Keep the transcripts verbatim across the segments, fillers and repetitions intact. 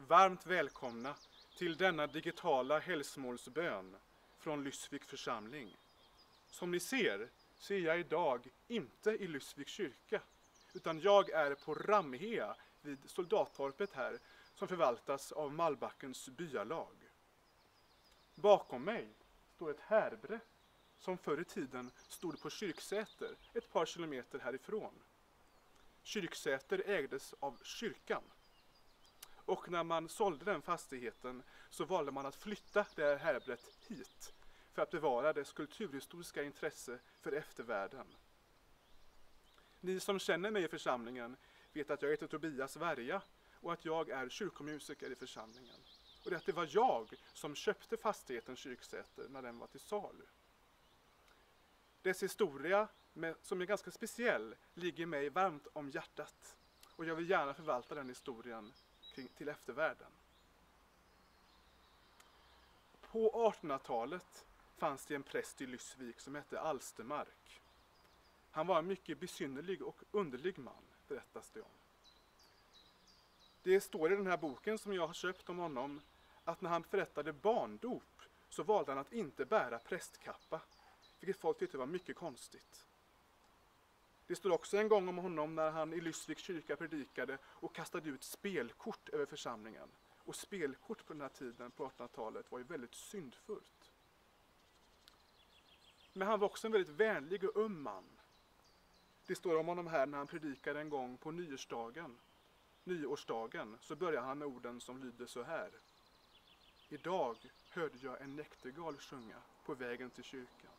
varmt välkomna till denna digitala helgsmålsbön från Lysvik församling. Som ni ser så är jag idag inte i Lysvik kyrka, utan jag är på Ramhea vid Soldattorpet här som förvaltas av Malbackens byalag. Bakom mig står ett härbre som förr i tiden stod på Kyrksäter ett par kilometer härifrån. Kyrksäter ägdes av kyrkan. Och när man sålde den fastigheten så valde man att flytta det här härbret hit för att bevara dess kulturhistoriska intresse för eftervärlden. Ni som känner mig i församlingen vet att jag heter Tobias Värja och att jag är kyrkomusiker i församlingen. Och att det var jag som köpte fastigheten Kyrksäter när den var till salu. Dess historia, med, som är ganska speciell, ligger mig varmt om hjärtat. Och jag vill gärna förvalta den historien kring, till eftervärlden. På artonhundratalet fanns det en präst i Lysvik som hette Alstermark. Han var en mycket besynnerlig och underlig man, berättas det om. Det står i den här boken som jag har köpt om honom att när han förrättade barndop så valde han att inte bära prästkappa, vilket folk tyckte var mycket konstigt. Det står också en gång om honom när han i Lysvik kyrka predikade och kastade ut spelkort över församlingen. Och spelkort på den här tiden på artonhundratalet var ju väldigt syndfullt. Men han var också en väldigt vänlig och öm man. Det står om honom här när han predikade en gång på nyårsdagen. Nyårsdagen så börjar han med orden som lyder så här. Idag hörde jag en näktergal sjunga på vägen till kyrkan.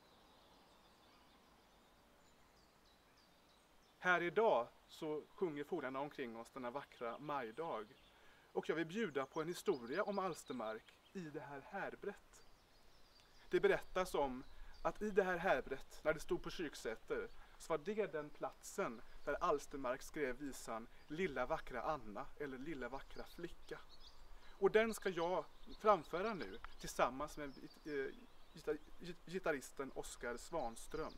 Här idag så sjunger fåglarna omkring oss denna vackra majdag. Och jag vill bjuda på en historia om Alstermark i det här härbret. Det berättas om att i det här härbret, när det stod på Kyrksäter, så var det den platsen där Alstermark skrev visan Lilla vackra Anna eller Lilla vackra flicka. Och den ska jag framföra nu tillsammans med gitarristen Oskar Svanström.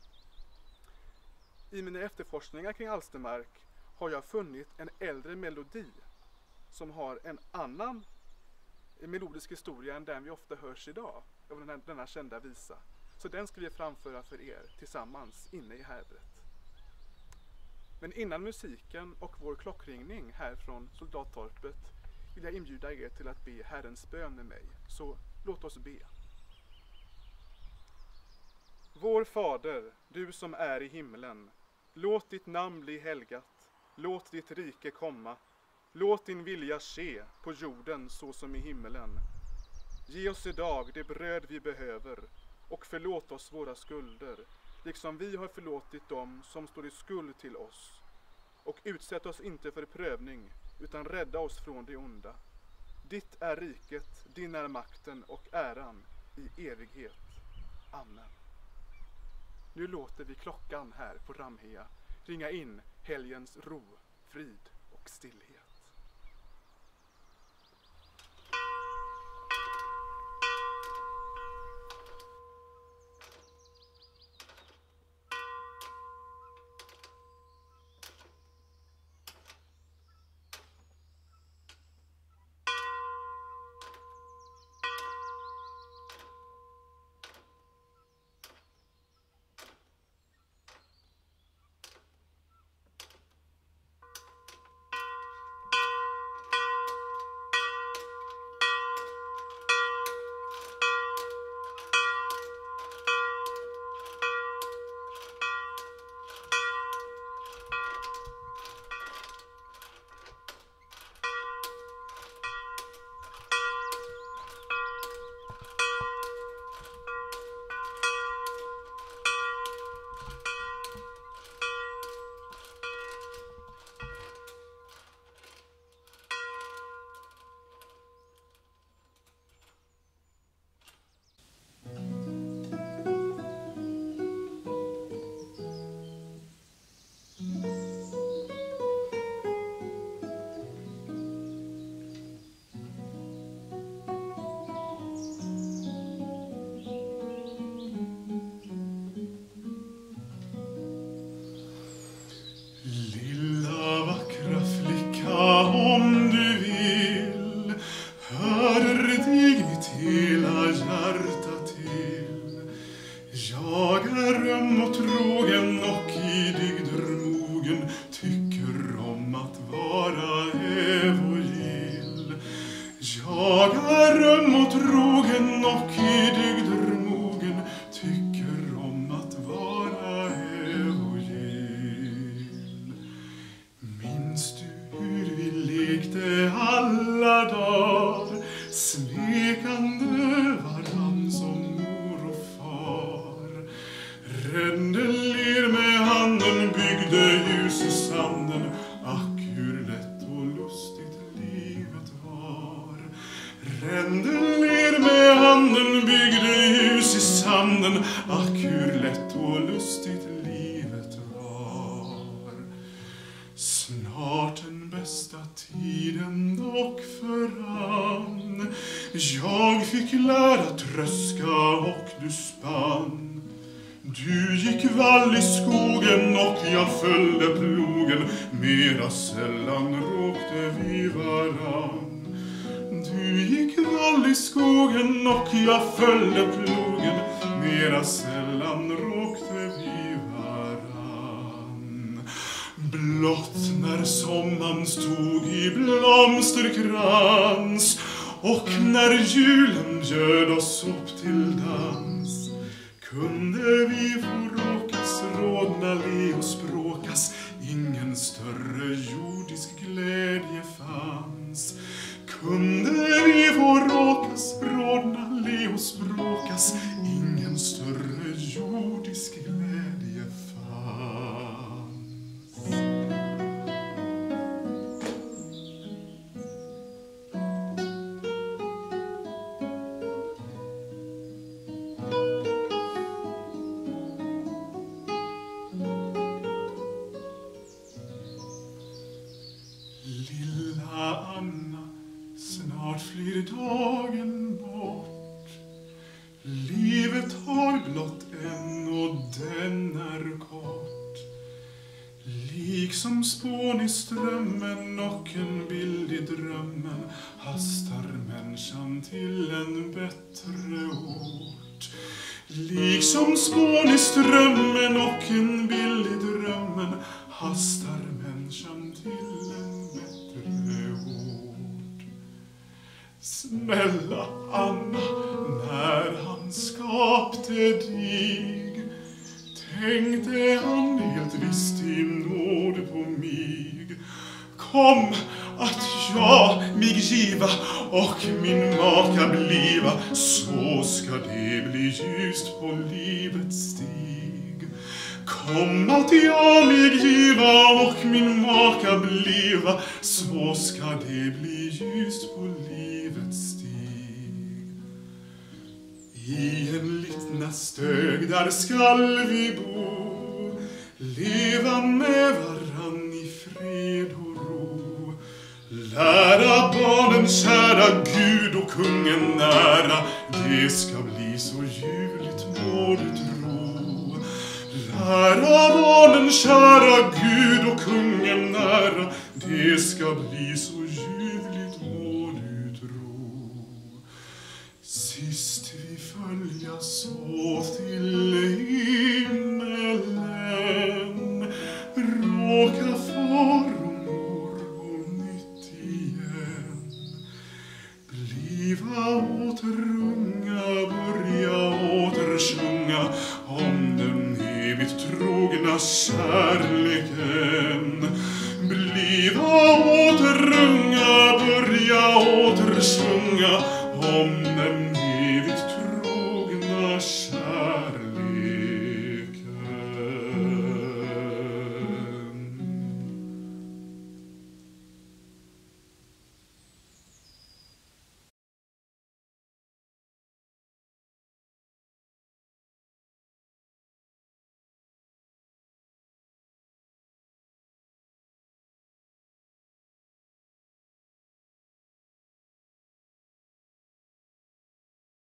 I mina efterforskningar kring Alstermark har jag funnit en äldre melodi som har en annan melodisk historia än den vi ofta hörs idag av den här, denna kända visa. Så den ska vi framföra för er tillsammans inne i härbret. Men innan musiken och vår klockringning här från Soldattorpet vill jag inbjuda er till att be Herrens bön med mig. Så låt oss be. Vår Fader, du som är i himlen, låt ditt namn bli helgat, låt ditt rike komma, låt din vilja ske på jorden så som i himmelen. Ge oss idag det bröd vi behöver och förlåt oss våra skulder, liksom vi har förlåtit dem som står i skuld till oss. Och utsätt oss inte för prövning, utan rädda oss från det onda. Ditt är riket, din är makten och äran i evighet. Amen. Nu låter vi klockan här på Ramhea ringa in helgens ro, frid och stillhet. hjärta till. Jag är öm och trogen och i dygder mogen, tycker om att vara evogill. Jag är öm och trogen och i dygder mogen, tycker om att vara evogill. Minns du hur vi lekte alla dagar, smekande varann som mor och far? Rände ler med handen, byggde hus i sanden, ack hur lätt och lustigt livet var. Rände ler med handen, byggde hus i sanden, ack hur lätt och lustigt livet var. Snart den bästa tiden dock förann, jag fick lära tröska och du spann. Du gick vall i skogen och jag följde plogen, mera sällan råkte vi varann. Du gick vall i skogen och jag följde plogen, mera sällan råkte vi varann. Blott när sommaren stod i blomsterkrans och när julen bjöd oss upp till dans, kunde vi få råkas, rodna, le och språkas, ingen större jordisk glädje fanns. Kunde vi få råkas, rodna, le och språkas, ingen större jordisk glädje fanns. Lilla Anna, snart flyr dagen bort. Livet har blott en och den är kort. Liksom spån i strömmen och en bild i drömmen hastar människan till en bättre ort. Liksom spån i strömmen och en bild i drömmen hastar människan till en bättre ort. Snälla Anna, när han skapte dig, tänkte han helt visst i nåd på mig. Kom att jag mig giva och min maka bliva, så ska det bli ljust på livets stig. Kom att jag mig giva och min maka bliva, så ska det bli ljust på livets stig. I en liten stög där skall vi bo, leva med varann i fred och ro. Lära barnen kära Gud och kungen nära, det ska bli så ljuvligt må du tro. Lära barnen kära Gud och kungen nära, det ska bli så ljuvligt må du tro. Sist vi följas åt till himmelen, råka far och mor på nytt igen. Bliva åter unga, börja åter sjunga,